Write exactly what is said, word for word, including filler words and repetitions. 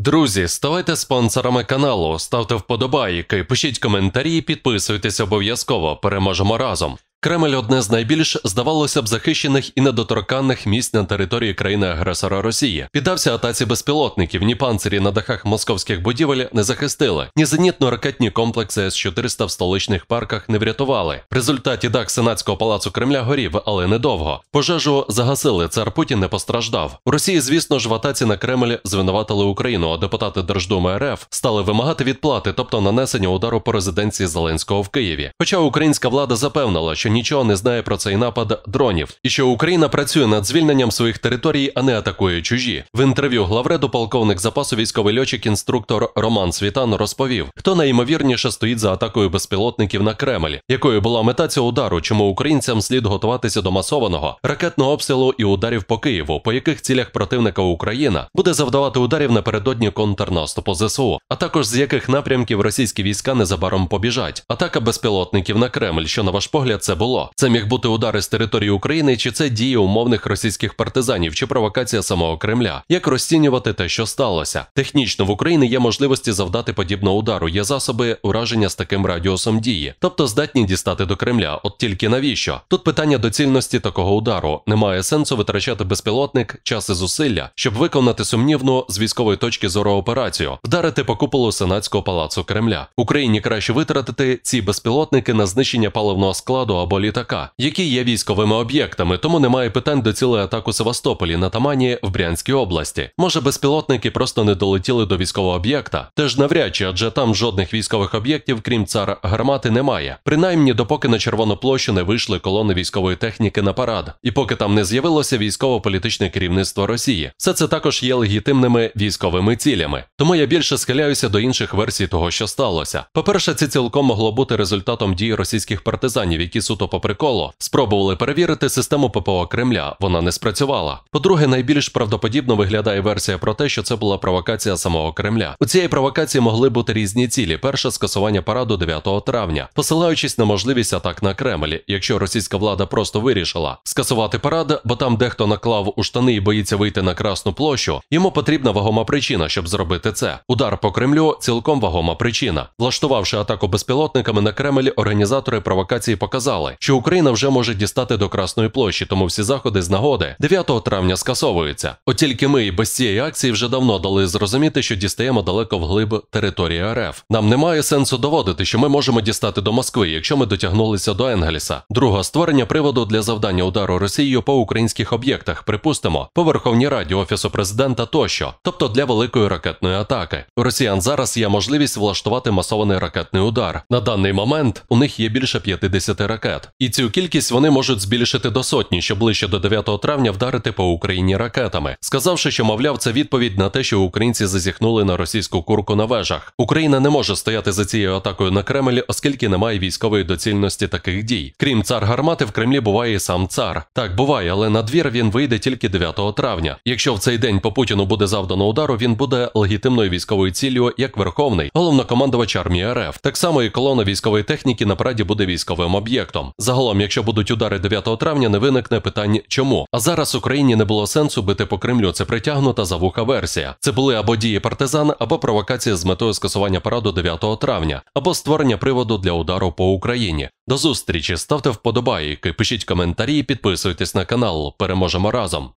Друзі, ставайте спонсорами каналу, ставте вподобайки, пишіть коментарі, підписуйтесь обов'язково, переможемо разом. Кремль – одне з найбільш, здавалося б, захищених і недоторканних місць на території країни-агресора Росії. Піддався атаці безпілотників, ні панцирі на дахах московських будівель не захистили, ні зенітно-ракетні комплекси С чотириста в столичних парках не врятували. В результаті дах Сенатського палацу Кремля горів, але недовго. Пожежу загасили, цар Путін не постраждав. У Росії, звісно ж, в атаці на Кремль звинуватили Україну, а депутати Держдуми РФ стали вимагати відплати, тобто нанесення удару по резиденції Зеленського в Києві. Хоча українська влада запевнила, що нічого не знає про цей напад дронів, і що Україна працює над звільненням своїх територій, а не атакує чужі. В інтерв'ю главреду полковник запасу військовий льотчик-інструктор Роман Світан розповів, хто найімовірніше стоїть за атакою безпілотників на Кремль, якою була мета цього удару, чому українцям слід готуватися до масованого ракетного обстрілу і ударів по Києву, по яких цілях противника Україна буде завдавати ударів напередодні контрнаступу ЗСУ, а також з яких напрямків російські війська незабаром побіжать. Атака безпілотників на Кремль, що на ваш погляд це було? Це міг бути удари з території України, чи це дії умовних російських партизанів, чи провокація самого Кремля? Як розцінювати те, що сталося? Технічно в Україні є можливості завдати подібного удару, є засоби ураження з таким радіусом дії, тобто здатні дістати до Кремля. От тільки навіщо? Тут питання доцільності такого удару. Немає сенсу витрачати безпілотник, час і зусилля, щоб виконати сумнівну з військової точки зору операцію, вдарити по куполу Сенатського палацу Кремля. Україні краще витратити ці безпілотники на знищення паливного складу або літака, які є військовими об'єктами, тому немає питань до цілої атаки у Севастополі, на Тамані, в Брянській області. Може, безпілотники просто не долетіли до військового об'єкта? Теж навряд чи, адже там жодних військових об'єктів, крім цар гармати, немає. Принаймні, допоки на Червону площу не вийшли колони військової техніки на парад, і поки там не з'явилося військово-політичне керівництво Росії. Все це також є легітимними військовими цілями. Тому я більше схиляюся до інших версій того, що сталося. По-перше, це цілком могло бути результатом дій російських партизанів, які суто по приколу спробували перевірити систему ППО Кремля, вона не спрацювала. По-друге, найбільш правдоподібно виглядає версія про те, що це була провокація самого Кремля. У цієї провокації могли бути різні цілі. Перше – скасування параду дев'ятого травня, посилаючись на можливість атак на Кремль. Якщо російська влада просто вирішила скасувати парад, бо там дехто наклав у штани і боїться вийти на Красну площу, йому потрібна вагома причина, щоб зробити це. Удар по Кремлю – цілком вагома причина. Влаштувавши атаку безпілотниками на Кремль, організатори провокації показали, що Україна вже може дістати до Красної площі, тому всі заходи з нагоди дев'ятого травня скасовуються. От тільки ми і без цієї акції вже давно дали зрозуміти, що дістаємо далеко вглиб території РФ. Нам немає сенсу доводити, що ми можемо дістати до Москви, якщо ми дотягнулися до Енгельса. Друге – створення приводу для завдання удару Росією по українських об'єктах, припустимо, по Верховній Раді, Офісу Президента тощо, тобто для великої ракетної атаки. У росіян зараз є можливість влаштувати масований ракетний удар. На даний момент у них є більше п'ятдесят ракет. І цю кількість вони можуть збільшити до сотні, щоб ближче до дев'ятого травня вдарити по Україні ракетами, сказавши, що, мовляв, це відповідь на те, що українці зазіхнули на російську курку на вежах. Україна не може стояти за цією атакою на Кремль, оскільки немає військової доцільності таких дій. Крім цар гармати, в Кремлі буває і сам цар. Так, буває, але на двір він вийде тільки дев'ятого травня. Якщо в цей день по Путіну буде завдано удару, він буде легітимною військовою ціллю, як Верховний головнокомандувач армії РФ. Так само і колона військової техніки на параді буде військовим об'єктом. Загалом, якщо будуть удари дев'ятого травня, не виникне питань чому. А зараз Україні не було сенсу бити по Кремлю, це притягнута за вуха версія. Це були або дії партизан, або провокація з метою скасування параду дев'ятого травня, або створення приводу для удару по Україні. До зустрічі, ставте вподобайки, пишіть коментарі, підписуйтесь на канал, переможемо разом.